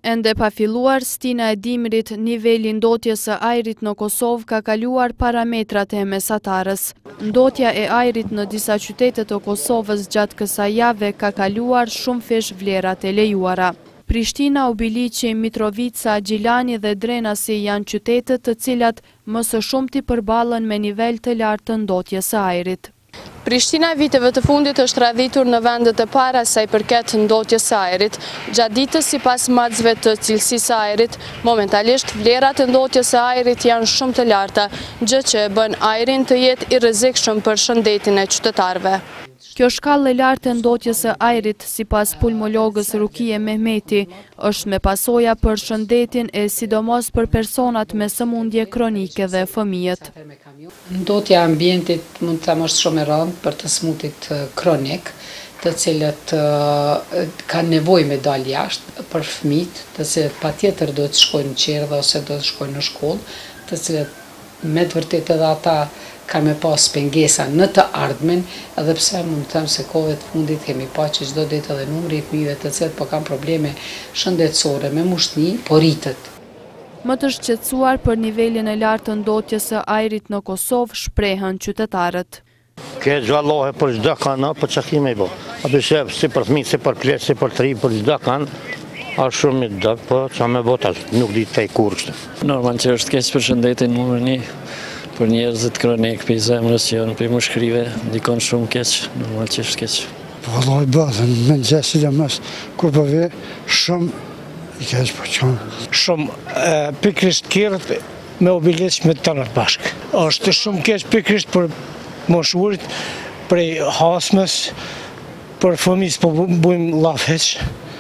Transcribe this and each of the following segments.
Ende pa filluar, stina e dimrit, niveli ndotjes së ajrit në Kosovë ka kaluar parametrat e mesatarës. Ndotja e ajrit në disa qytete të Kosovës gjatë kësaj jave ka kaluar shumë fish vlerat e lejuara. Prishtina, Ubiliqi, Mitrovica, Gjilani dhe Drenasi janë qytetet të cilat më së shumti përballen me nivel të lartë të ndotjes së ajrit. Prishtina viteve të fundit është radhitur në vendet e para sa i përket ndotjes së ajrit. Gjatë ditës sipas macëve të cilësisë së ajrit, momentalisht vlerat e ndotjes së ajrit janë shumë të larta, gjë që e bën ajrin të jetë i rrezikshëm për shëndetin e qytetarëve. Kjo shkallë e lartë e ndotjes së ajrit, sipas pulmologës Rukie Mehmeti, është me pasoja për shëndetin e sidomos për personat me sëmundje kronike dhe fëmijët. Ndotja e ambientit mund të them është shumë e rëndë për të smundit kronik, të cilët kanë nevojë me dalë jashtë, për fëmijët, të cilët patjetër do të shkojnë në qerdhe ose do të shkojnë në shkollë, të cilët me të vërtetë edhe ata kanë me pas pengesa në të ardhmen, edhe pse mund të them se kohëve të fundit kemi pa që çdo ditë edhe numri i fëmijëve të cilët po kanë probleme shëndetësore me mushni po rritet. Më të shqetësuar për nivelin e lartë të ndotjes së ajrit në Kosovë shprehen qytetarët. Ke zhvallohe për çdo kanë, po çka kemi bë? Apo shef si për fëmijë, si për pleq, si për tri, për çdo kanë. A shumë i dëk, po qa me botas, nuk di të i kur kështë. Normal që është keq për shëndetin numër 1, për njerëzit kronik, për i zemrës që janë, për i mushkrive, ndikon shumë keq, normal që është keq. Vëlloj bëdhen, me në gjesit e mësë, kur përve, shumë i keq për qonë. Shumë pikrisht kjerët me Ubiliq me të tërët bashkë. Është shumë keq pikrisht për moshurit, prej hasmës, për fëmis po bujmë lafeq.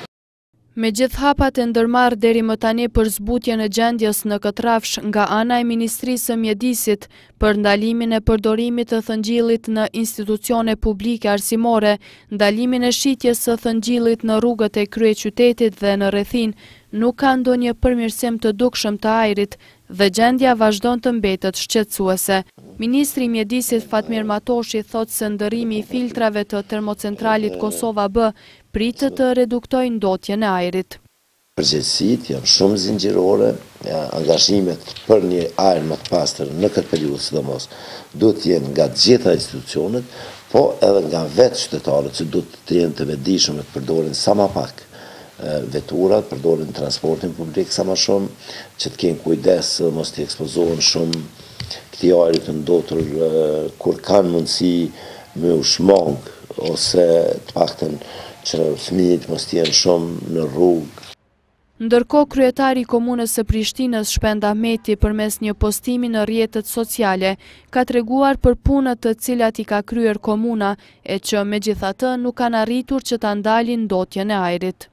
Me gjithë hapat e ndërmarrë deri më tani për zbutjen e gjendjes në këtë rafsh nga ana e Ministrisë së Mjedisit për ndalimin e përdorimit të thëngjillit në institucione publike arsimore, ndalimin e shitjes së thëngjillit në rrugët e kryeqytetit dhe në rrethin, nuk ka ndonjë përmirësim të dukshëm të ajrit dhe gjendja vazhdon të mbetet shqetësuese. Ministri i Mjedisit Fatmir Matoshi thot se ndërrimi i filtrave të termocentralit Kosova B pritet të reduktojë ndotjen e ajrit. Përgjegjësitë janë shumë zinxhirore, angazhimet për një ajër më të pastër në këtë periudhë sidomos duhet të jenë nga të gjitha institucionet, po edhe nga vetë qytetarët që duhet të jenë të vetëdijshëm të përdorin sa më pak veturat, përdorin transportin publik sa më shumë, që të kenë kujdes mos të ekspozohen shumë këtij ajri të ndotur kur kanë mundësi me u shmang ose të paktën që fëmijët mos të jenë shumë në rrugë. Ndërkohë, kryetari i komunës së Prishtinës Shpend Ahmeti përmes një postimi në rrjetet sociale ka treguar për punët të cilat i ka kryer komuna e që megjithatë nuk kanë arritur që ta ndalin ndotjen e ajrit.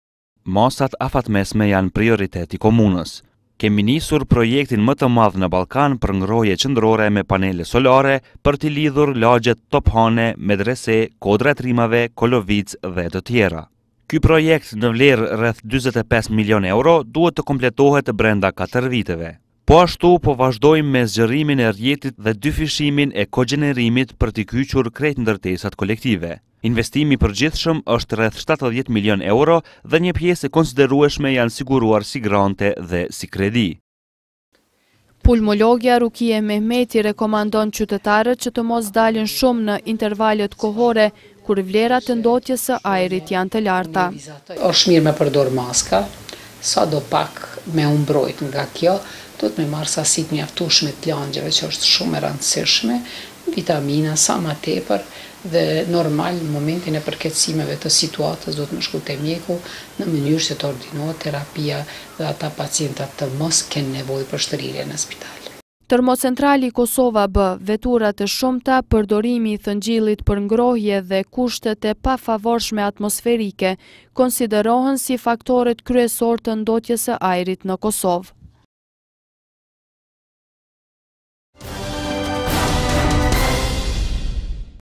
Masat afatmesme janë prioritet i komunës. Kemi nisur projektin më të madh në Ballkan për ngrohje qendrore me panele solare për t'i lidhur lagjet Tophane, Medrese, Kodra e Trimave, Kolovic dhe të tjera. Ky projekt në vlerë rreth 45 milion euro duhet të kompletohet brenda 4 viteve. Po ashtu po vazhdojmë me zgjerrimin e rrjetit dhe dyfishimin e kogjenerimit për t'i kyçur krejt ndërtesat kolektive. Investimi i përgjithshëm është rreth 70 milion euro dhe një pjesë e konsiderueshme janë siguruar si grante dhe si kredi. Pulmologja Rukie Mehmeti rekomandon qytetarët që të mos dalin shumë në intervalet kohore kur vlerat e ndotjes së ajrit janë të larta. Është mirë me përdor maska, sa do pak me u mbrojt nga kjo, do të me marrë sasitë mjaftueshme të langjeve që është shumë e rëndësishme, vitamina sa më tepër dhe normal në momentin e përkeqësimeve të situatës do të më shku te mjeku në mënyrë që të ordinohet terapia dhe ata pacientat të mos kenë nevojë për shtrirje në spital. Termocentrali Kosova B, veturat e shumta, përdorimi i thëngjillit për ngrohje dhe kushtet e pafavorshme atmosferike konsiderohen si faktorët kryesor të ndotjes së ajrit në Kosovë.